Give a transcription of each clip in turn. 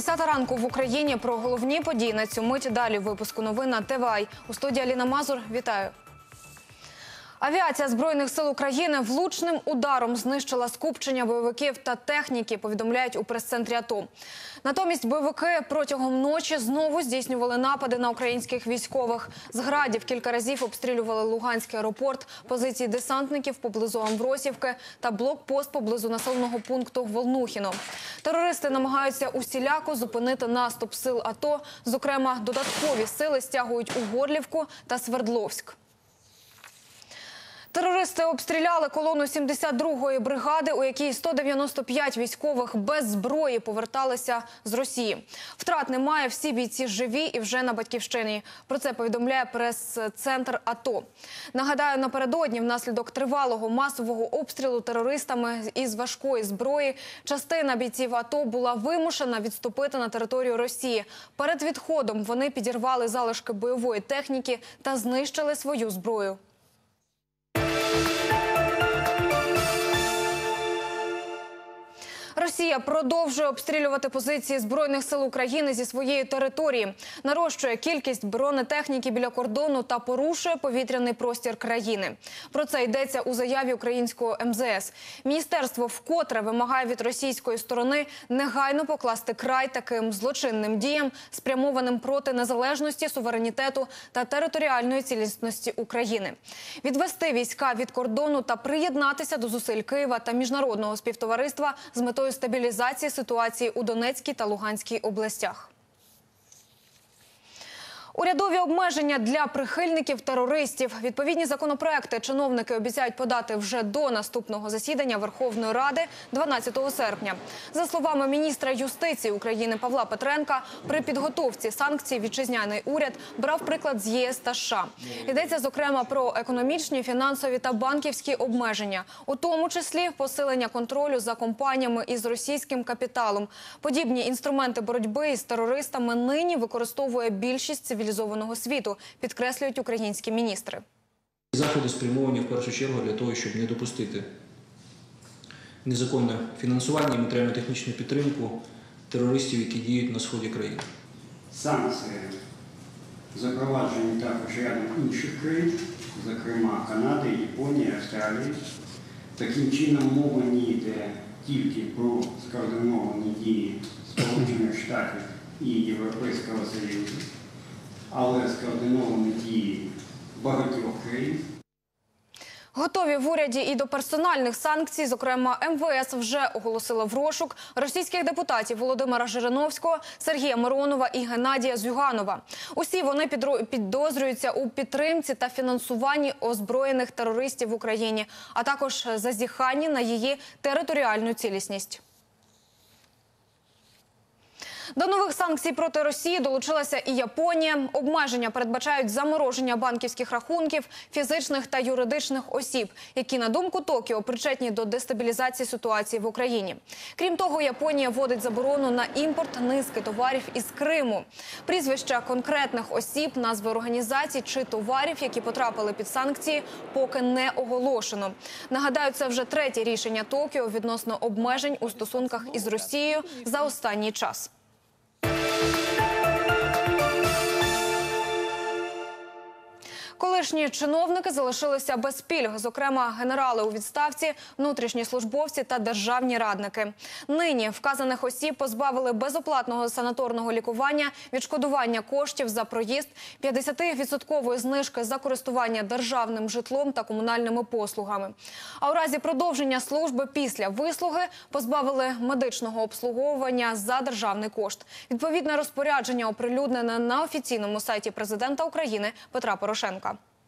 10 ранку в Україні. Про головні події на цю мить далі в випуску новин на ТВА. У студії Аліна Мазур. Вітаю. Авіація Збройних сил України влучним ударом знищила скупчення бойовиків та техніки, повідомляють у прес-центрі АТО. Натомість бойовики протягом ночі знову здійснювали напади на українських військових. З градів кілька разів обстрілювали Луганський аеропорт, позиції десантників поблизу Амвросівки та блокпост поблизу населеного пункту Волнухіно. Терористи намагаються усіляко зупинити наступ сил АТО. Зокрема, додаткові сили стягують у Горлівку та Свердловськ. Терористи обстріляли колону 72-ї бригади, у якій 195 військових без зброї поверталися з Росії. Втрат немає, всі бійці живі і вже на Батьківщині. Про це повідомляє прес-центр АТО. Нагадаю, напередодні внаслідок тривалого масового обстрілу терористами із важкої зброї частина бійців АТО була вимушена відступити на територію Росії. Перед відходом вони підірвали залишки бойової техніки та знищили свою зброю. Росія продовжує обстрілювати позиції Збройних сил України зі своєї території, нарощує кількість бронетехніки біля кордону та порушує повітряний простір країни. Про це йдеться у заяві українського МЗС. Міністерство вкотре вимагає від російської сторони негайно покласти край таким злочинним діям, спрямованим проти незалежності, суверенітету та територіальної цілісності України. Відвести війська від кордону та приєднатися до зусиль Києва та міжнародного співтовариства з метою стабілізації ситуації у Донецькій та Луганській областях. Урядові обмеження для прихильників терористів. Відповідні законопроекти чиновники обіцяють подати вже до наступного засідання Верховної Ради 12 серпня. За словами міністра юстиції України Павла Петренка, при підготовці санкцій вітчизняний уряд брав приклад з ЄС та США. Йдеться, зокрема, про економічні, фінансові та банківські обмеження, у тому числі посилення контролю за компаніями із російським капіталом. Подібні інструменти боротьби із терористами нині використовує більшість цивілізованих світу, підкреслюють українські міністри. Заходи спрямовані в першу чергу для того, щоб не допустити незаконне фінансування і матеріально-технічну підтримку терористів, які діють на сході країни. Санкції запроваджені також рядом інших країн, зокрема Канади, Японії, Австралії. Таким чином мова не йде тільки про скоординовані дії Сполучених Штатів і Європейського Союзу, але скоординовані дії багатьох країн. Готові в уряді і до персональних санкцій. Зокрема, МВС вже оголосила в розшук російських депутатів Володимира Жириновського, Сергія Миронова і Геннадія Зюганова. Усі вони підозрюються у підтримці та фінансуванні озброєних терористів в Україні, а також зазіханні на її територіальну цілісність. До нових санкцій проти Росії долучилася і Японія. Обмеження передбачають замороження банківських рахунків фізичних та юридичних осіб, які, на думку Токіо, причетні до дестабілізації ситуації в Україні. Крім того, Японія вводить заборону на імпорт низки товарів із Криму. Прізвища конкретних осіб, назви організацій чи товарів, які потрапили під санкції, поки не оголошено. Нагадаю, це вже третє рішення Токіо відносно обмежень у стосунках із Росією за останній час. Колишні чиновники залишилися без пільг, зокрема генерали у відставці, внутрішні службовці та державні радники. Нині вказаних осіб позбавили безоплатного санаторного лікування, відшкодування коштів за проїзд, 50% знижки за користування державним житлом та комунальними послугами. А у разі продовження служби після вислуги позбавили медичного обслуговування за державний кошт. Відповідне розпорядження оприлюднене на офіційному сайті президента України Петра Порошенка.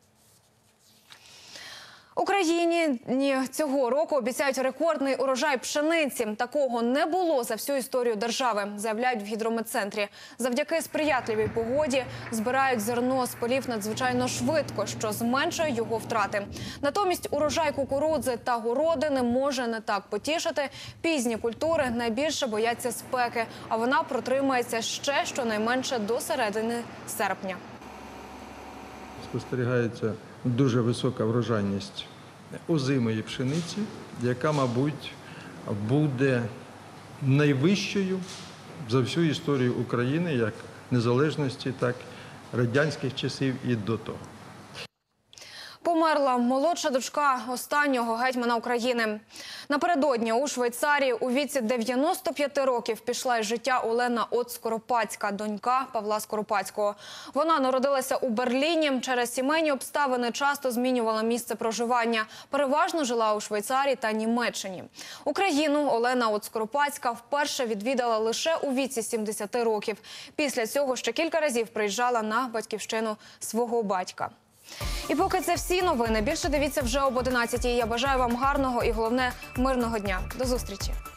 Україні цього року обіцяють рекордний урожай пшениці. Такого не було за всю історію держави, заявляють в гідрометцентрі. Завдяки сприятливій погоді збирають зерно з полів надзвичайно швидко, що зменшує його втрати. Натомість урожай кукурудзи та городини може не так потішити. Пізні культури найбільше бояться спеки, а вона протримається ще щонайменше до середини серпня. Спостерігається дуже висока врожайність озимої пшениці, яка, мабуть, буде найвищою за всю історію України, як незалежності, так і радянських часів і до того. Померла молодша дочка останнього гетьмана України. Напередодні у Швейцарії у віці 95 років пішла із життя Олена От-Скоропадська, донька Павла Скоропадського. Вона народилася у Берліні, через сімейні обставини часто змінювала місце проживання. Переважно жила у Швейцарії та Німеччині. Україну Олена От-Скоропадська вперше відвідала лише у віці 70 років. Після цього ще кілька разів приїжджала на батьківщину свого батька. І поки це всі новини. Більше дивіться вже об 11-й. Я бажаю вам гарного і, головне, мирного дня. До зустрічі.